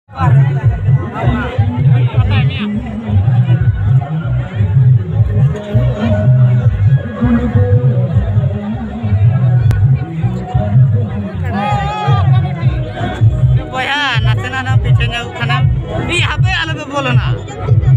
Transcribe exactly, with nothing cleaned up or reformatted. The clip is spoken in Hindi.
बोया नाचना ना पीछे जाऊ खाना ये यहाँ पे अलग बोलो ना।